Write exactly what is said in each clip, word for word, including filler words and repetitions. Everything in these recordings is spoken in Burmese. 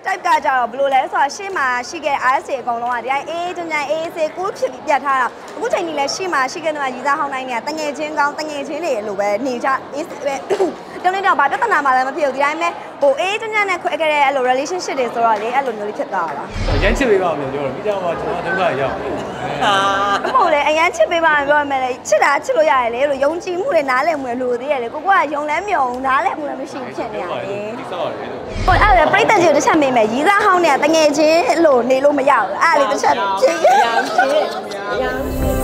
type ကကြတော့ဘယ်လိုလဲဆိုတော့ရှေ့မှာရှိခဲ့ R S A အကုန်လုံးကဒီအေးချမ်းချမ်းအေးဆေးကိုဖြစ်ပြီးပြတ်ထားတာအခုချိန်ကြီးလဲရှေ့မှာရှိခဲ့တဲ့ရီစားဟောင်းတိုင်းတွေကတငယ်ချင်းကောင်းတငယ်ချင်းတွေလိုပဲနေကြအေးပဲတုံးနေတော့ဗာပြဿနာမှလည်းမဖြစ်ဘူးဒီတိုင်းပဲဟိုအေးချမ်းချမ်းနဲ့ခွဲခဲ့တဲ့အဲ့လို relationship တွေဆိုတော့လေအဲ့လိုမျိုးလေးဖြစ်သွားတာအရင်ချစ်ပေးပါမယ်ပြောတော့ပြီးကြမှာကျွန်တော်ဒုက္ခရောက်ဟာမဟုတ်လေအရင်ချစ်ပေးပါမယ်ပြောမယ်လေချစ်တာချစ်လို့ရတယ်လေလို့ယုံကြည်မှုတွေနားလည်မှုတွေလိုသေးတယ်လေကိုကယုံလဲမယုံနားလည်မှုလည်းမရှိဖြစ်နေရတယ်ဒီစောရတယ်လို့ဟိုအဲ့ဒါပြိတ္တကြီးတစ်ချက်မေးမယ်ရီစားဟောင်းเนี่ยတငယ်ချင်းလို့နေလို့မရဘူးအဲ့ဒါလေးတစ်ချက်ဖြေရအောင်ဖြေရအောင်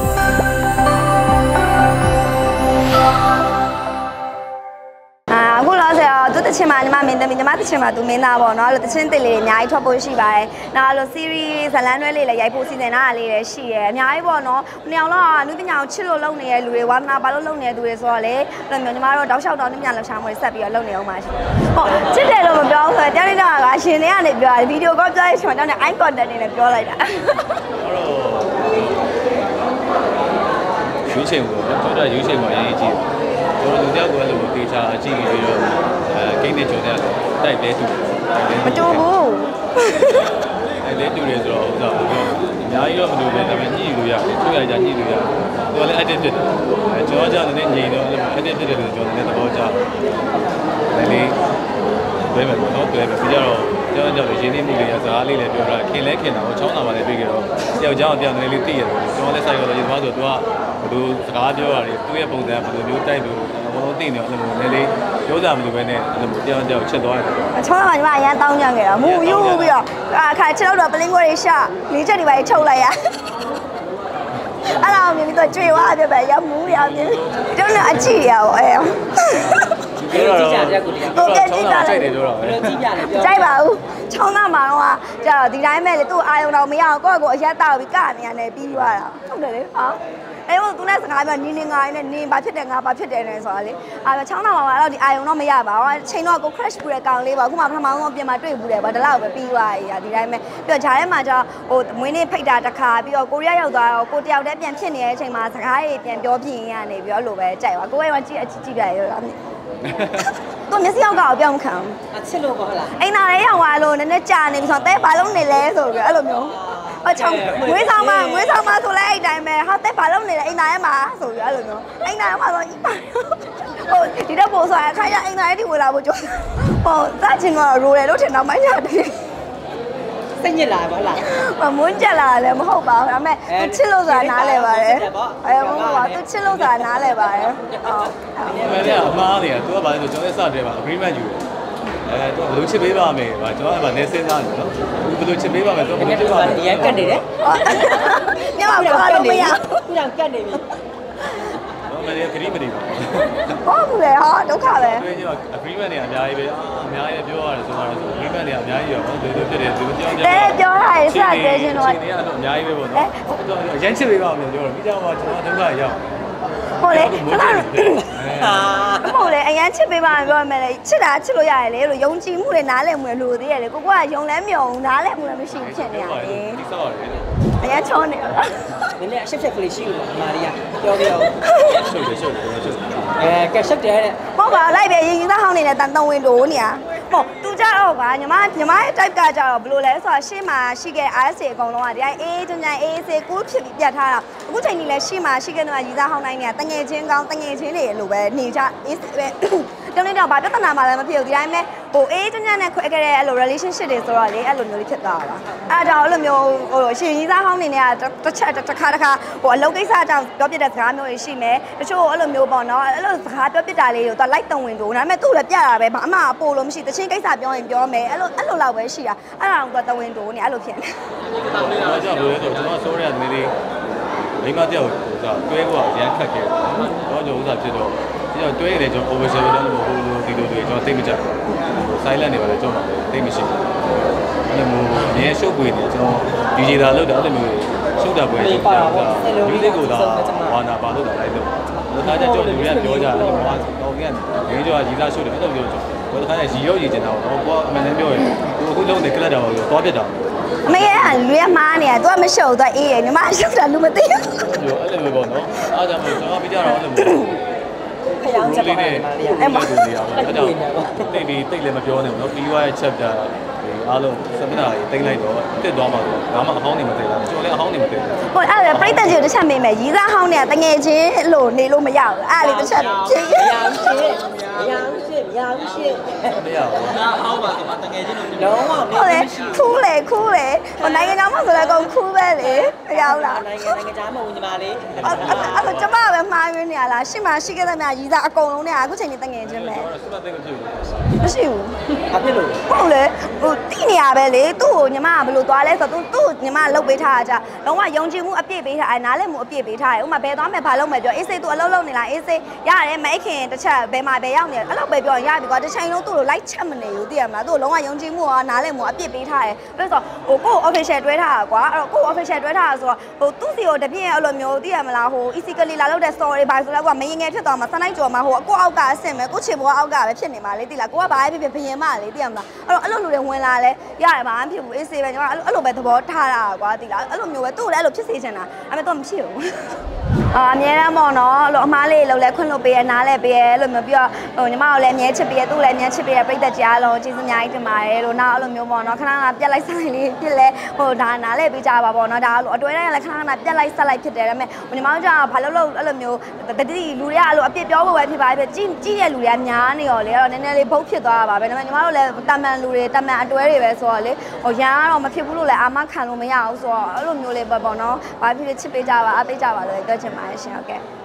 အခုလောဆယ်တော့သူတချင်မှာညီမမင်းသမီးညီမတချင်မှာသူမင်းသားပေါ့နော်အဲ့လိုတချင်တစ်လေးအများကြီးထွက်ဖို့ရှိပါတယ်နောက်အဲ့လို series ဇလန်းတွဲလေးလည်းရိုက်ဖို့စီစဉ်တာလေးလည်းရှိတယ်အများကြီးပေါ့နော်နှစ်ယောက်လောက်အနုပညာကိုချစ်လို့လုပ်နေတဲ့လူတွေဝါသနာပါလို့လုပ်နေတဲ့သူတွေဆိုတော့လေအဲ့လိုမျိုးညီမတို့တောက်လျှောက်တောင်းအနုပညာလှူရှာမှုတွေဆက်ပြီးတော့လုပ်နေအောင်ပါရှင်ဟုတ်ချစ်တယ်လို့မပြောဘူးဆိုတော့တရားနေတာကရှင်တွေကနေပြောတယ်ဗီဒီယိုကောပြောရချင်တာတောင်းနေ eye contact နေနဲ့ပြောလိုက်တာအဲ့တော့ရွေးချယ်ဖို့တော့တော်ရွေးချယ်မှာအရေးကြီးတယ်ကျွန်တော်တို့တယောက်ကိုလည်းတေချာအကြည့်ပြီးတော့အဲဂိမ်းနဲ့ကြုံတဲ့တိုက်လဲတူမတူဘူးအဲလဲတူတယ်ဆိုတော့ဥစ္စာကိုအများကြီးတော့မတူဘူးဒါပေမဲ့ညှိလို့ရတယ်သူ့ရကြညှိလို့ရတယ်သူကလည်း active ဖြစ်တယ်အဲကျွန်တော်ကြောင့်လည်းညင်တော့ active ဖြစ်တယ်လို့ကျွန်တော်လည်းသဘောကျတယ်လေဘယ်မှာတော့တွေ့ပဲပြီးကြတော့ကျွန်တော်ကြောင့်ရင်းနှီးမှုတွေရစကားလေးလည်းပြောတာခင်လဲခင်တာကိုချောင်းလာပါလေပြီးကြတော့တယောက်ကြောင့်တယောက်နည်းလေးသိရတယ်ကျွန်တော်လည်းဆိုင်ရောလို့ဒီမှာဆိုသူကဘယ်လိုစကားပြောတာတွေသူ့ရဲ့ပုံစံဘယ်လိုမျိုးတိုက်လို့ဘယ်လိုသိနေအောင်အဲ့လိုနည်းလေးပြောကြမလို့ပဲနဲ့အဲ့လိုတယောက်တယောက်ချက်သွားတယ်ချောင်းလာမှာညီမအရန်တောင်းကြခဲ့တာမူယူပြီးတော့အခါချက်တော့ပလင်းခွဲတွေရှာလေးချက်တွေပဲချုပ်လိုက်ရအဲ့ဒါမြင်ပြီးတော့ကြွေဝါပြပဲရမူးရမြင်တို့နဲ့အချီရပေါ့အဲဘယ်လိုကြည့်ကြပြကိုတရားကိုကြည့်ကြတယ်ပြောတာပဲဘယ်လိုကြည့်ကြလဲပြောကြိုက်ပါဘူးချောင်းသားမှာတော့ကြာတော့ဒီတိုင်းမဲ့လေသူ့အာယုံတော်မရအောင်ကိုယ့်ကိုအရက်တောက်ပြီးကနေရတယ်ပြီးသွားတာဟုတ်တယ်လေဟာအဲဟိုသူနဲ့စကားပြောနင်းနေငါရင်းနဲ့နင်းဘာဖြစ်တယ်ငါဘာဖြစ်တယ်လဲဆိုတာလေအဲချောင်းသားမှာတော့ဒီအာယုံတော့မရပါဘူးချိန်တော့ကို crash ပူတဲ့ကောင်လေးပါအခုမှပထမဆုံးပြင်မှာတွေ့ဘူးတယ်ဗောဒီလောက်ပဲပြီးသွားရဒီတိုင်းမဲ့ပြီးတော့ဂျားထဲမှာကျတော့ဟိုမွေးနေ့ဖိတ်တာတစ်ခါပြီးတော့ကိုရီးယားရောက်သွားတော့ကိုတယောက်တည်းပြန်ဖြစ်နေတဲ့အချိန်မှာစကားတွေပြန်ပြောပြရင်ရနေပြီးတော့အဲ့လိုပဲကြိုက်ပါကိုယ်ကကြည့်အကြည့်ကြည့်ပြရရောလားသူမျက်စိရောက်ကောက်ပြောင်းခံအချစ်လို့ပေါ့ဟလားအိမ်သားလေးရောက်သွားလို့နည်းနည်းကြာနေပြီဆိုတော့တဲဘာလုံးနေလဲဆိုပြီးအဲ့လိုမျိုးအချောင်းငွေဆောင်မငွေဆောင်မဆိုလဲအဲ့တိုင်းပဲဟာတဲဘာလုံးနေလဲအိမ်သားရဲ့မှာဆိုပြီးအဲ့လိုမျိုးအိမ်သားရဲ့မှာဆိုဟိုဒီတော့ပို့ဆိုအခါကျအိမ်သားရဲ့ဒီဝင်လာဖို့ကြိုးဟိုစချင်တော့ရိုးတယ်လို့ထင်တော့မိုင်းရတယ်စိတ်ညစ်လာပါလားမမွန်းကြလာလည်းမဟုတ်ပါဘူးဒါပေမဲ့သူချစ်လို့ဆိုတာနားလဲပါတယ်အဲမဟုတ်ပါဘူးသူချစ်လို့ဆိုတာနားလဲပါတယ်ဟုတ်ဘယ်လဲအမားနေတာသူကဘာလဲဆိုကျွန်တော်စတယ်ပါ agreement ယူတယ်အဲသူကဘယ်လိုချစ်ပေးပါမယ်ဗာကျွန်တော်ကလည်းစဉ်းစားတယ်နော်သူဘယ်လိုချစ်ပေးပါမယ်သူဘယ်လိုချစ်ပါမယ်ရန်ကတ်နေတယ်ညမဘာလို့မရဘူးညကတ်နေပြီမင်းခရီးမနေပါဘူးဟုတ်ဘူးလေဟာဒုက္ခပဲတွင်းကျတော့ agreement တွေအများကြီးပဲအများကြီးပြောရတယ်ဆိုတော့ agreement တွေအများကြီးရောဒီလိုဖြစ်တယ်ဒီလိုကြောင်းကြောင်းတဲပြောတာစတဲ့ချင်းတော့ဒီနေ့ကတော့အများကြီးပဲပေါ့နော်အရင်ချစ်ပေးပါမယ်ပြောတော့ပြီးကြမှာကျွန်တော်ဒုက္ခရောက်ဟုတ်လေခဏဟာမဟုတ်လေအရင်ချစ်ပေးပါမယ်ပြောမယ်လေချစ်တာချစ်လို့ရတယ်လေလို့ယုံကြည်မှုတွေနားလည်မှုတွေလိုသေးတယ်လေကိုကယုံလဲမယုံနားလည်မှုလည်းမရှိဖြစ်နေရတယ်ဒီစောရတယ်အရင်ချောနေလားနည်းနည်းအရှက်ဖြက်ကလေးရှိလို့မာရီယာပြောပြောရှုပ်တယ်ရှုပ်တယ်ရှုပ်တယ်အဲကက်ရှက်တယ်တဲ့ဟုတ်ပါလိုက်ပဲရင်ကြီးသားဟောင်းနေတဲ့တန်တန်ဝင်တိုးနေရဟုတ်သူကြတော့ပါညီမညီမရဲ့ type ကကြတော့ဘယ်လိုလဲဆိုတော့ရှေ့မှာရှိခဲ့ R S A အကုန်လုံးကဒီတိုင်းအေးချမ်းချမ်းအေးဆေးကိုဖြစ်ပြီးပြတ်ထားတာအခုချိန်ကြီးလဲရှေ့မှာရှိခဲ့တဲ့ရီစားဟောင်းတိုင်းတွေကတငယ်ချင်းကောင်းတငယ်ချင်းတွေလိုပဲနေကြအေးပဲတုံးနေတော့ဗာပြဿနာမှလည်းမဖြစ်ဘူးဒီတိုင်းပဲဟိုအေးချမ်းချမ်းနဲ့ခွဲခဲ့တဲ့အဲ့လို relationship တွေဆိုတော့လေအဲ့လိုမျိုးလေးဖြစ်သွားတာအဲ့ဒါကြောင့်အဲ့လိုမျိုးဟိုရှင်ရီစားဟောင်းနေနဲ့တစ်ချက်တစ်ခါတစ်ခါဟိုအလုပ်ကိစ္စအကြောင်းပြောပြတဲ့စကားမျိုးတွေရှိမယ်တချို့အဲ့လိုမျိုးပေါ့နော်အဲ့လိုစကားပြောပြတာလေးကိုသူလိုက်တုံဝင်တို့ဒါပေမဲ့သူ့လည်းပြတာပဲဘာမှအပို့လို့မရှိတချင်းကိစ္စပြောရင်ပြောမယ်အဲ့လိုအဲ့လိုလောက်ပဲရှိတာအဲ့ဒါတော့တုံဝင်တို့နေအဲ့လိုဖြစ်နေဒါကြောင့်ဘယ်လိုလဲဆိုကျွန်တော်ဆိုရတဲ့နေလေးမိမတယောက်ဟိုစားတွဲဖို့အရန်ခက်ခဲ့တော့ကျွန်တော်ဥစားဖြစ်တော့ဒီတော့တွဲရတယ်ကျွန်တော် overshare လုပ်လို့ဟိုလိုဒီလိုတွေကျွန်တော်သိမကြဘူး silent နေပါလေကျွန်တော်သိမရှိဘူးအဲ့လိုမျိုးအရင်ရှုပ်ပွေနေကျွန်တော် D J တာလုပ်တယ်အဲ့လိုမျိုးရှုပ်တာပွေရှုပ်တာဒီလေးကိုသာဝါနာပါလို့တာလိုက်လို့ဒါကြကျွန်တော်တို့ကပြောကြတယ်အဲ့လိုမျိုးတော့ပြန်ရင်းကြောရီသားရှုပ်တယ်အဲ့လိုမျိုးကျွန်တော်တို့ကရီရောရီကျင်တာပေါ့ကိုကအမှန်တမ်းပြောရင်ကိုအခုလုံးနေကလပ်တာပေါ့သွားပြတ်တာမရလူရမားနေရသူကမရှုပ်တော့အေးရညီမရှုပ်တာလူမသိဘူးအဲ့လိုမျိုးပေါ့နော်အားကြောင့်ကျွန်တော်ပြကြတော့အဲ့လိုမျိုးဖျောင်းချက်ပါလေအဲ့မှာအဲ့ကြောင့်တိတ်ပြီးတိတ်လည်းမပြောနဲ့ပေါ့နော်ပြီးွားရဲ့ chapter ဟအားလုံးစပနာကြီးတင်လိုက်တော့တက်သွားမှာဆိုဘာမှအဟောင်းနေမသိလားကျွန်တော်လည်းအဟောင်းနေမသိဘူးဟိုအဲ့ဒါပြိတ္တကြီးကိုတစ်ချက်မေးမယ်ရီးစားဟောင်းเนี่ยတငယ်ချင်းလို့နေလို့မရဘူးအဲ့ဒါလေးတစ်ချက်ဖြေရအောင်ရှင်းမရဘူးရှင်းမရဘူးရှင်းမရဘူးငါဟောင်းပါဆိုမှတကယ်ချင်းလို့လုံးဝမဟုတ်လေခူးလေခူးလေဟိုနိုင်ငံသားမှဆိုလည်းကုန်ခူးပဲလေမရဘူးလားနိုင်ငံနိုင်ငံသားမဟုတ်ညီမလေးအဲ့အဲ့ကျမပဲမှားရင်းနေရလားရှင်းမရှိခဲ့တဲ့များရီးစားအကုန်လုံးเนี่ยအခုချိန်နေတငယ်ချင်းပဲစပသိမဖြစ်ဘူးမရှိဘူးဘာဖြစ်လို့ဟုတ်လေဟိုတိနေရပဲလေသူ့ကိုညီမကဘယ်လိုသွားလဲဆိုတော့သူ့ညီမလှုပ်ပေးထားတာကြလုံးဝယုံကြည်မှုအပြည့်ပေးထားအဲနားလည်မှုအပြည့်ပေးထားတယ်ဥမာဘယ်သွားမယ်ဘာလုပ်မယ်ပြောအေးစိတ်သူအလုပ်လုပ်နေလားအေးစိတ်ရတယ်မအိတ်ခင်တစ်ချက်ဘယ်မှာဘယ်ရောက်နေလဲအဲ့လိုပဲပြောရင်ရပြီကွာတစ်ချိန်လုံးသူ့ကိုလိုက်ချက်မနေဘူးသိရမလားသူ့ကိုလုံးဝယုံကြည်မှုရောနားလည်မှုအပြည့်ပေးထားတယ်ပြီးတော့ဟိုကို official တွဲထားတာကွာအဲ့တော့ကို official တွဲထားတာဆိုတော့ဟိုသူ့စီကိုတပြည့်အဲ့လိုမျိုးသိရမလားဟို easily လာလုပ်တဲ့ story ဘာဆိုလဲကွာမရင်ငယ်ဖြစ်သွားမှာစနိုင်ကြော်မှာဟိုအကိုအောက်ကအဆင့်ပဲကိုချေဘောအောက်ကပဲဖြစ်နေမှာလေသိလားကိုကဘာပဲဖြစ်ဖြစ်ဘယင်မလေသိရမလားအဲ့တော့အဲ့လိုလူတွေဝင်လာလဲရတယ်ဘာမှမဖြစ်ဘူးအေးစေးပဲညီမအဲ့လိုအဲ့လိုပဲသဘောထားတာကွာသိလားအဲ့လိုမျိုးပဲသူ့ကိုလည်းအဲ့လိုဖြစ်စေချင်တာအဲ့မဲ့တော့မဖြစ်ဘူးအာအများအားပေါ့နော်အဲ့လိုအမားလေးလှုပ်လဲခွင့်လွတ်ပေးရနားလဲပေးရအဲ့လိုမျိုးပြီးတော့ဟိုညီမတို့လည်းအမြဲချစ်ပေးရသူ့လည်းအမြဲချစ်ပေးရပြိတ္တကြားလုံးကျေးဇူးအများကြီးတင်ပါတယ်လို့နောက်အဲ့လိုမျိုးပေါ့နော်ခဏခဏပြက်လိုက်ဆက်လိုက်လေးပြစ်လဲဟိုဒါနားလဲပေးကြပါပေါ့နော်ဒါအဲ့လိုအတွဲတိုင်းလည်းခဏခဏပြက်လိုက်ဆက်လိုက်ဖြစ်တယ်ဒါပေမဲ့ညီမတို့ကဘာလို့လို့အဲ့လိုမျိုးတတိလူတွေကအဲ့လိုအပြစ်ပြောဖို့ပဲဖြစ်ပါပဲကြည့်ကြည့်တဲ့လူတွေကများနေရောလေအဲ့တော့နည်းနည်းလေးဘုတ်ဖြစ်သွားတာပါပဲဒါပေမဲ့ညီမတို့လည်းတမန်လူတွေတမန်အတွဲတွေပဲဆိုတော့လေဟိုရန်ကတော့မဖြစ်ဘူးလို့လည်းအာမခံလို့မရဘူးဆိုတော့အဲ့လိုမျိုးလေးပဲပေါ့နော်ဘာဖြစ်ဖြစ်ချစ်ပေးကြပါအားပေးကြပါလို့ပြောချင်ပါတယ်ရှင်ဟုတ်ကဲ့